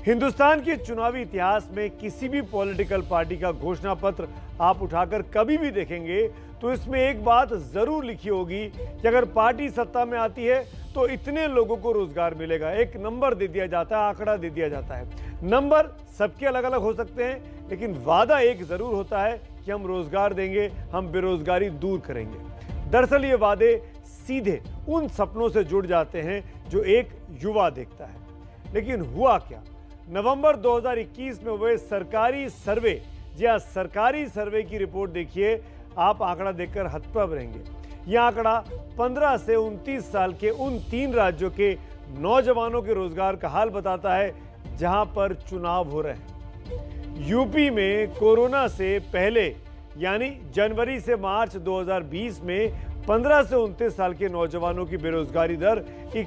हिंदुस्तान के चुनावी इतिहास में किसी भी पॉलिटिकल पार्टी का घोषणा पत्र आप उठाकर कभी भी देखेंगे तो इसमें एक बात जरूर लिखी होगी कि अगर पार्टी सत्ता में आती है तो इतने लोगों को रोजगार मिलेगा। एक नंबर दे दिया जाता है, आंकड़ा दे दिया जाता है। नंबर सबके अलग अलग हो सकते हैं, लेकिन वादा एक जरूर होता है कि हम रोजगार देंगे, हम बेरोजगारी दूर करेंगे। दरअसल ये वादे सीधे उन सपनों से जुड़ जाते हैं जो एक युवा देखता है। लेकिन हुआ क्या? नवंबर 2021 में हुए सरकारी सर्वे, जी हाँ, सरकारी सर्वे की रिपोर्ट देखिए, आप आंकड़ा देखकर हतप्रभ रहेंगे। यह आंकड़ा 15 से 29 साल के उन 3 राज्यों के नौजवानों के रोजगार का हाल बताता है जहां पर चुनाव हो रहे हैं। यूपी में कोरोना से पहले यानी जनवरी से मार्च 2020 में 15 से 29 साल के नौजवानों की बेरोजगारी दर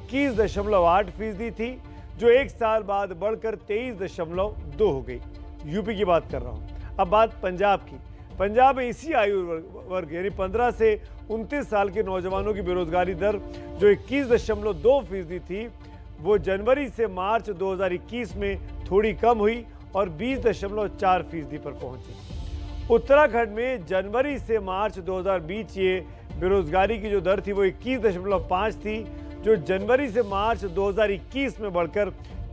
21.8% थी, जो एक साल बाद बढ़कर 23.2 हो गई। यूपी की बात कर रहा हूं। अब बात पंजाब की। पंजाब में इसी आयु वर्ग यानी 15 से 29 साल के नौजवानों की बेरोजगारी दर जो 21.2% थी, वो जनवरी से मार्च 2021 में थोड़ी कम हुई और 20.4% पर पहुंची। उत्तराखंड में जनवरी से मार्च 2020 ये बेरोजगारी की जो दर थी वो 21.5 थी, जो जनवरी से मार्च 2021 में बढ़कर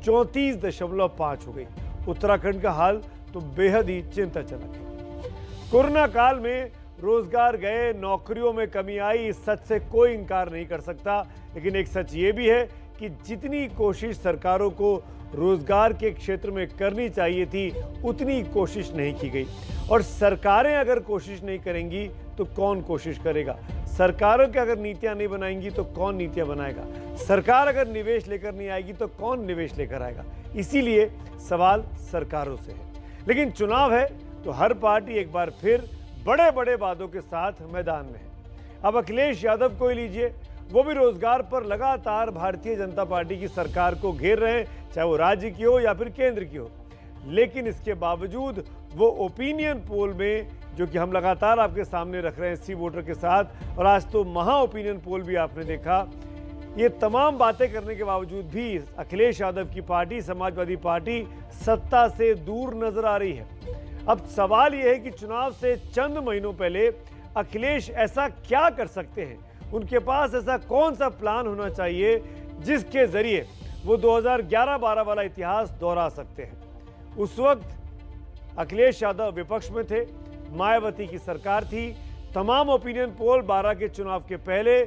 34.5 हो गई। उत्तराखंड का हाल तो बेहद ही चिंताजनक है। कोरोना काल में रोजगार गए, नौकरियों में कमी आई, इस सच से कोई इंकार नहीं कर सकता। लेकिन एक सच ये भी है कि जितनी कोशिश सरकारों को रोजगार के क्षेत्र में करनी चाहिए थी, उतनी कोशिश नहीं की गई। और सरकारें अगर कोशिश नहीं करेंगी तो कौन कोशिश करेगा? सरकारों की अगर नीतियां नहीं बनाएंगी तो कौन नीतियां बनाएगा? सरकार अगर निवेश लेकर नहीं आएगी तो कौन निवेश लेकर आएगा? इसीलिए सवाल सरकारों से है। लेकिन चुनाव है तो हर पार्टी एक बार फिर बड़े बड़े वादों के साथ मैदान में है। अब अखिलेश यादव को ही लीजिए, वो भी रोजगार पर लगातार भारतीय जनता पार्टी की सरकार को घेर रहे हैं, चाहे वो राज्य की हो या फिर केंद्र की हो। लेकिन इसके बावजूद वो ओपिनियन पोल में, जो कि हम लगातार आपके सामने रख रहे हैं सी वोटर के साथ, और आज तो महा ओपिनियन पोल भी आपने देखा, ये तमाम बातें करने के बावजूद भी अखिलेश यादव की पार्टी, समाजवादी पार्टी, सत्ता से दूर नजर आ रही है। अब सवाल यह है कि चुनाव से चंद महीनों पहले अखिलेश ऐसा क्या कर सकते हैं? उनके पास ऐसा कौन सा प्लान होना चाहिए जिसके जरिए वो 2011-12 वाला इतिहास दोहरा सकते हैं? उस वक्त अखिलेश यादव विपक्ष में थे, मायावती की सरकार थी। तमाम ओपिनियन पोल 12 के चुनाव के पहले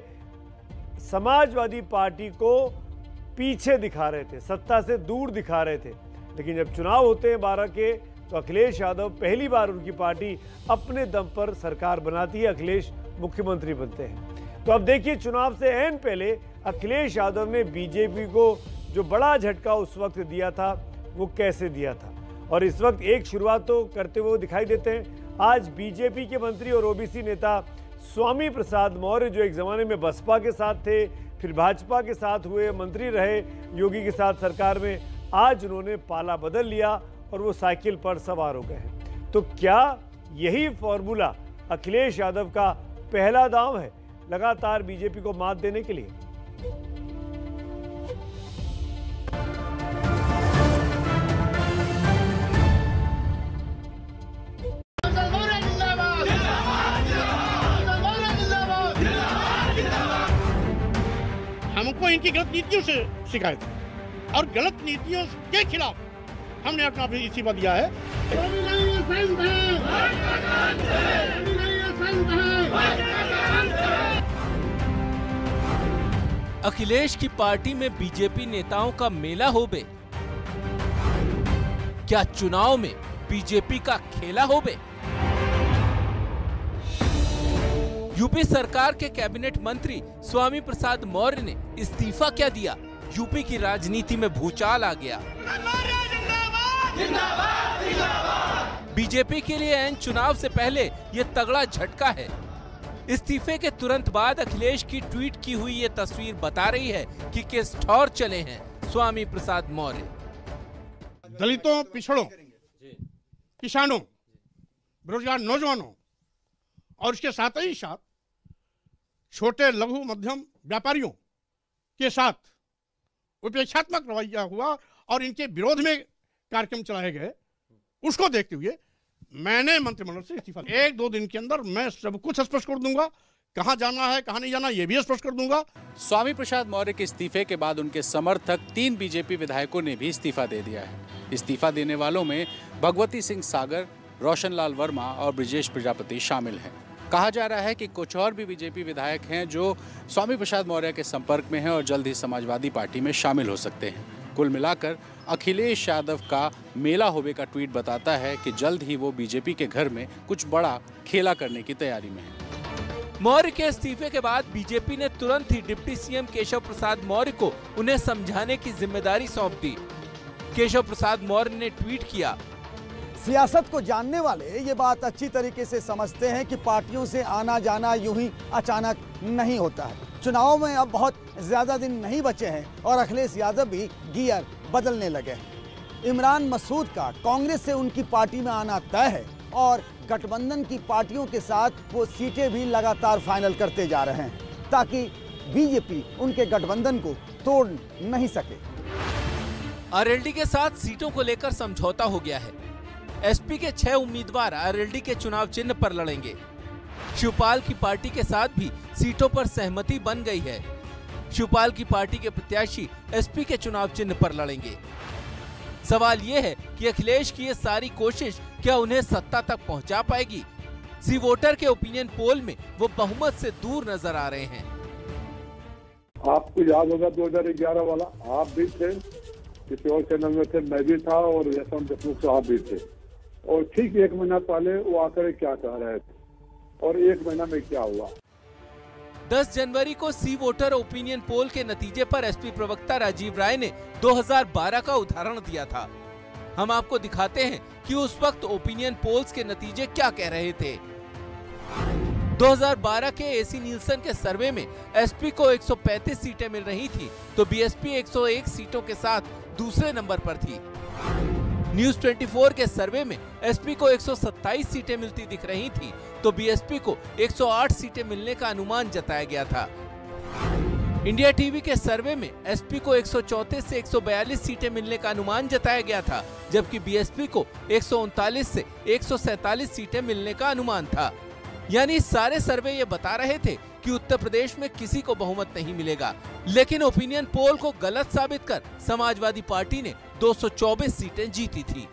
समाजवादी पार्टी को पीछे दिखा रहे थे, सत्ता से दूर दिखा रहे थे। लेकिन जब चुनाव होते हैं 12 के, तो अखिलेश यादव पहली बार उनकी पार्टी अपने दम पर सरकार बनाती है, अखिलेश मुख्यमंत्री बनते हैं। तो अब देखिए, चुनाव से ऐन पहले अखिलेश यादव ने बीजेपी को जो बड़ा झटका उस वक्त दिया था वो कैसे दिया था, और इस वक्त एक शुरुआत तो करते हुए दिखाई देते हैं। आज बीजेपी के मंत्री और ओबीसी नेता स्वामी प्रसाद मौर्य, जो एक जमाने में बसपा के साथ थे, फिर भाजपा के साथ हुए, मंत्री रहे योगी के साथ सरकार में, आज उन्होंने पाला बदल लिया और वो साइकिल पर सवार हो गए हैं। तो क्या यही फॉर्मूला अखिलेश यादव का पहला दांव है लगातार बीजेपी को मात देने के लिए? हमको इनकी गलत नीतियों से शिकायत है और गलत नीतियों के खिलाफ हमने अपना इस्तीफा दिया है। अखिलेश की पार्टी में बीजेपी नेताओं का मेला होबे? क्या चुनाव में बीजेपी का खेला होबे? यूपी सरकार के कैबिनेट मंत्री स्वामी प्रसाद मौर्य ने इस्तीफा क्या दिया? यूपी की राजनीति में भूचाल आ गया। बीजेपी के लिए एन चुनाव से पहले ये तगड़ा झटका है। इस्तीफे के तुरंत बाद अखिलेश की ट्वीट की हुई ये तस्वीर बता रही है कि किस ठौर चले हैं स्वामी प्रसाद मौर्य। दलितों, पिछड़ों, किसानों, बेरोजगार नौजवानों और इसके साथ ही साथ छोटे लघु मध्यम व्यापारियों के साथ उपेक्षात्मक रवैया हुआ और इनके विरोध में कार्यक्रम चलाए गए, उसको देखते हुए मैंने मंत्रिमंडल से इस्तीफा दिया। 1-2 दिन के अंदर मैं सब कुछ स्पष्ट कर दूंगा, कहां जाना है कहां नहीं जाना ये भी स्पष्ट कर दूंगा। स्वामी प्रसाद मौर्य के इस्तीफे के बाद उनके समर्थक 3 बीजेपी विधायकों ने भी इस्तीफा दे दिया है। इस्तीफा देने वालों में भगवती सिंह सागर, रोशनलाल वर्मा और ब्रिजेश प्रजापति शामिल हैं। कहा जा रहा है कि कुछ और भी बीजेपी विधायक हैं जो स्वामी प्रसाद मौर्य के संपर्क में हैं और जल्द ही समाजवादी पार्टी में शामिल हो सकते हैं। कुल मिलाकर अखिलेश यादव का मेला होवे का ट्वीट बताता है कि जल्द ही वो बीजेपी के घर में कुछ बड़ा खेला करने की तैयारी में है। मौर्य के इस्तीफे के बाद बीजेपी ने तुरंत ही डिप्टी सीएम केशव प्रसाद मौर्य को उन्हें समझाने की जिम्मेदारी सौंप दी। केशव प्रसाद मौर्य ने ट्वीट किया, सियासत को जानने वाले ये बात अच्छी तरीके से समझते हैं कि पार्टियों से आना जाना यूं ही अचानक नहीं होता है। चुनाव में अब बहुत ज्यादा दिन नहीं बचे हैं और अखिलेश यादव भी गियर बदलने लगे हैं। इमरान मसूद का कांग्रेस से उनकी पार्टी में आना तय है और गठबंधन की पार्टियों के साथ वो सीटें भी लगातार फाइनल करते जा रहे हैं ताकि बीजेपी उनके गठबंधन को तोड़ नहीं सके। आरएलडी के साथ सीटों को लेकर समझौता हो गया है। एसपी के 6 उम्मीदवार आरएलडी के चुनाव चिन्ह पर लड़ेंगे। शिवपाल की पार्टी के साथ भी सीटों पर सहमति बन गई है। शिवपाल की पार्टी के प्रत्याशी एसपी के चुनाव चिन्ह पर लड़ेंगे। सवाल ये है कि अखिलेश की ये सारी कोशिश क्या उन्हें सत्ता तक पहुंचा पाएगी? सी वोटर के ओपिनियन पोल में वो बहुमत से दूर नजर आ रहे हैं। आपको याद होगा 2011 वाला, आप भी थे, किसी और चैनल में थे, मैं भी था और यशवंत देशमुख साहब भी थे। और ठीक 1 महीना पहले वो आकर क्या कह रहे थे और 1 महीना में क्या हुआ। 10 जनवरी को सी वोटर ओपिनियन पोल के नतीजे पर एसपी प्रवक्ता राजीव राय ने 2012 का उदाहरण दिया था। हम आपको दिखाते हैं कि उस वक्त ओपिनियन पोल्स के नतीजे क्या कह रहे थे। 2012 के एसी नीलसन के सर्वे में एसपी को 135 सीटें मिल रही थी तो बीएसपी 101 सीटों के साथ दूसरे नंबर पर थी। न्यूज 24 के सर्वे में एसपी को 127 सीटें मिलती दिख रही थी तो बीएसपी को 108 सीटें मिलने का अनुमान जताया गया था। इंडिया टीवी के सर्वे में एसपी को 134 से 142 सीटें मिलने का अनुमान जताया गया था, जबकि बीएसपी को 139 से 147 सीटें मिलने का अनुमान था। यानी सारे सर्वे ये बता रहे थे कि उत्तर प्रदेश में किसी को बहुमत नहीं मिलेगा, लेकिन ओपिनियन पोल को गलत साबित कर समाजवादी पार्टी ने 224 सीटें जीती थी।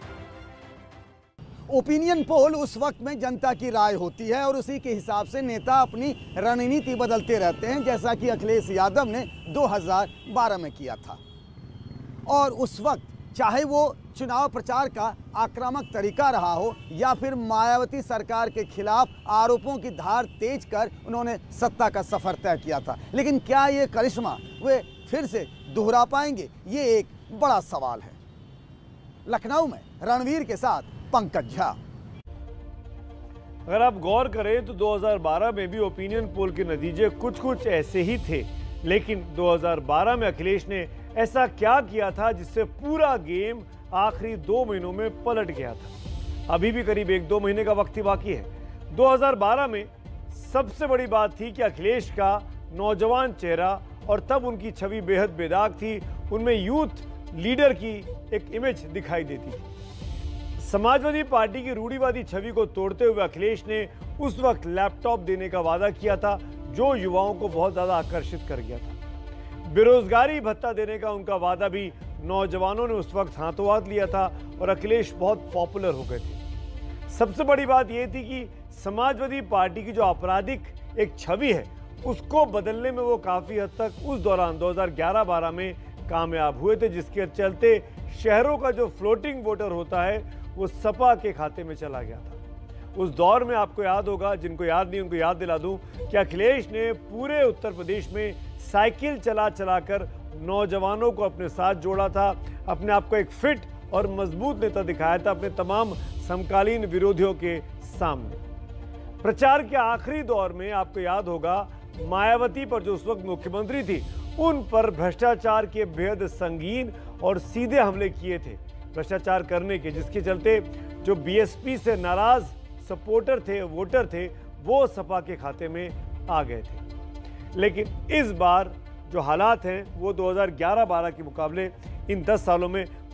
ओपिनियन पोल उस वक्त में जनता की राय होती है और उसी के हिसाब से नेता अपनी रणनीति बदलते रहते हैं, जैसा कि अखिलेश यादव ने 2012 में किया था। और उस वक्त चाहे वो चुनाव प्रचार का आक्रामक तरीका रहा हो या फिर मायावती सरकार के खिलाफ आरोपों की धार तेज कर उन्होंने सत्ता का सफर तय किया था, लेकिन क्या ये करिश्मा वे फिर से दोहरा पाएंगे, ये एक बड़ा सवाल है। लखनऊ में रणवीर के साथ पंकज झा। अगर आप गौर करें तो 2012 में भी ओपिनियन पोल के नतीजे कुछ ऐसे ही थे, लेकिन 2012 में अखिलेश ने ऐसा क्या किया था जिससे पूरा गेम आखिरी 2 महीनों में पलट गया था। अभी भी करीब 1-2 महीने का वक्त ही बाकी है। 2012 में सबसे बड़ी बात थी कि अखिलेश का नौजवान चेहरा और तब उनकी छवि बेहद बेदाग थी, उनमें यूथ लीडर की एक इमेज दिखाई देती थी। समाजवादी पार्टी की रूढ़िवादी छवि को तोड़ते हुए अखिलेश ने उस वक्त लैपटॉप देने का वादा किया था, जो युवाओं को बहुत ज्यादा आकर्षित कर गया था। बेरोजगारी भत्ता देने का उनका वादा भी नौजवानों ने उस वक्त हाथों हाथ लिया था और अखिलेश बहुत पॉपुलर हो गए थे। सबसे बड़ी बात यह थी कि समाजवादी पार्टी की जो आपराधिक एक छवि है उसको बदलने में वो काफी हद तक उस दौरान 2011-12 में कामयाब हुए थे, जिसके चलते शहरों का जो फ्लोटिंग वोटर होता है वो सपा के खाते में चला गया था। उस दौर में आपको याद होगा, जिनको याद नहीं उनको याद दिला दूं कि अखिलेश ने पूरे उत्तर प्रदेश में साइकिल चला कर नौजवानों को अपने साथ जोड़ा था, अपने आप को एक फिट और मजबूत नेता दिखाया था अपने तमाम समकालीन विरोधियों के सामने। प्रचार के आखिरी दौर में आपको याद होगा मायावती पर, जो उस वक्त मुख्यमंत्री थी, उन पर भ्रष्टाचार के बेहद संगीन और सीधे हमले किए थे भ्रष्टाचार करने के, जिसके चलते जो बीएसपी से नाराज सपोर्टर थे, वोटर थे, वो सपा के खाते में आ गए थे। लेकिन इस बार जो हालात हैं वो 2011-12 के मुकाबले इन 10 सालों में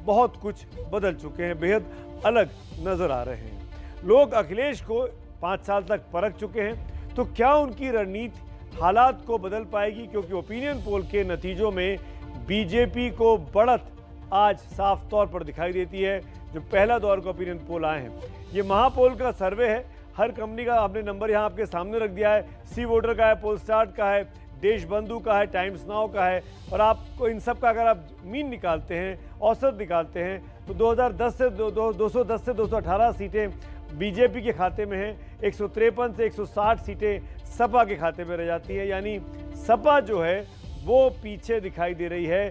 बहुत कुछ बदल चुके हैं, बेहद अलग नजर आ रहे हैं। लोग अखिलेश को 5 साल तक परख चुके हैं, तो क्या उनकी रणनीति हालात को बदल पाएगी? क्योंकि ओपिनियन पोल के नतीजों में बीजेपी को बढ़त आज साफ तौर पर दिखाई देती है। जो पहला दौर का ओपिनियन पोल आए हैं, ये महापोल का सर्वे है, हर कंपनी का आपने नंबर यहाँ आपके सामने रख दिया है। सी वोटर का है, पोलस्टार्ट का है, देशबंधु का है, टाइम्स नाउ का है, और आपको इन सब का अगर आप मीन निकालते हैं, औसत निकालते हैं, तो 210 से 218 सीटें बीजेपी के खाते में हैं, 153 से 160 सीटें सपा के खाते में रह जाती हैं। यानी सपा जो है वो पीछे दिखाई दे रही है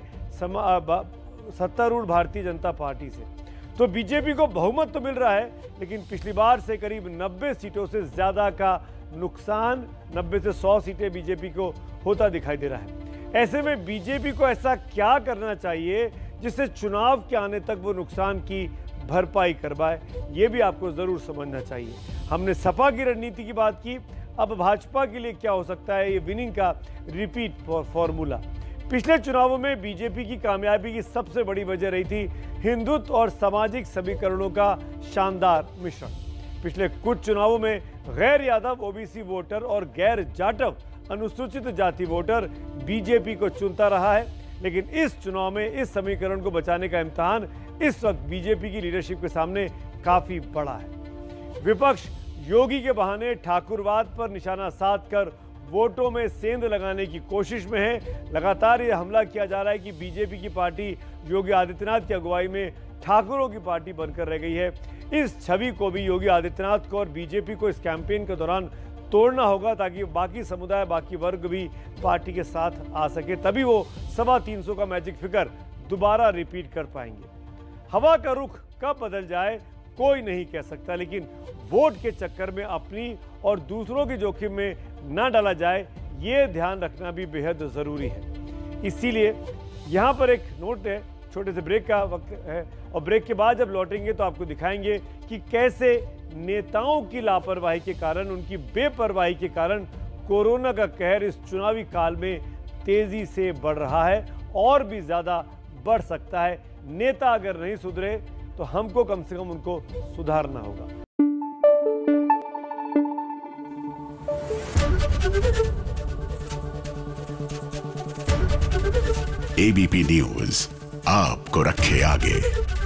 सत्तारूढ़ भारतीय जनता पार्टी से। तो बीजेपी को बहुमत तो मिल रहा है, लेकिन पिछली बार से करीब 90 सीटों से ज़्यादा का नुकसान, 90 से 100 सीटें बीजेपी को होता दिखाई दे रहा है। ऐसे में बीजेपी को ऐसा क्या करना चाहिए जिससे चुनाव के आने तक वो नुकसान की भरपाई कर पाए, ये भी आपको ज़रूर समझना चाहिए। हमने सपा की रणनीति की बात की, अब भाजपा के लिए क्या हो सकता है ये विनिंग का रिपीट फॉर्मूला। पिछले चुनावों में बीजेपी की कामयाबी की सबसे बड़ी वजह रही थी हिंदुत्व और सामाजिक समीकरणों का शानदार मिश्रण। पिछले कुछ चुनावों में गैर यादव ओबीसी वोटर और गैर जाटव अनुसूचित जाति वोटर बीजेपी को चुनता रहा है, लेकिन इस चुनाव में इस समीकरण को बचाने का इम्तिहान इस वक्त बीजेपी की लीडरशिप के सामने काफी बड़ा है। विपक्ष योगी के बहाने ठाकुरवाद पर निशाना साधकर वोटों में सेंध लगाने की कोशिश में है। लगातार ये हमला किया जा रहा है कि बीजेपी की पार्टी योगी आदित्यनाथ की अगुवाई में ठाकुरों की पार्टी बनकर रह गई है। इस छवि को भी योगी आदित्यनाथ को और बीजेपी को इस कैंपेन के दौरान तोड़ना होगा, ताकि बाकी समुदाय, बाकी वर्ग भी पार्टी के साथ आ सके, तभी वो 325 का मैजिक फिगर दोबारा रिपीट कर पाएंगे। हवा का रुख कब बदल जाए कोई नहीं कह सकता, लेकिन वोट के चक्कर में अपनी और दूसरों के जोखिम में ना डाला जाए, ये ध्यान रखना भी बेहद ज़रूरी है। इसीलिए यहाँ पर एक नोट है, छोटे से ब्रेक का वक्त है, और ब्रेक के बाद जब लौटेंगे तो आपको दिखाएंगे कि कैसे नेताओं की लापरवाही के कारण, उनकी बेपरवाही के कारण कोरोना का कहर इस चुनावी काल में तेजी से बढ़ रहा है और भी ज़्यादा बढ़ सकता है। नेता अगर नहीं सुधरे तो हमको कम से कम उनको सुधारना होगा। एबीपी न्यूज आपको रखे आगे।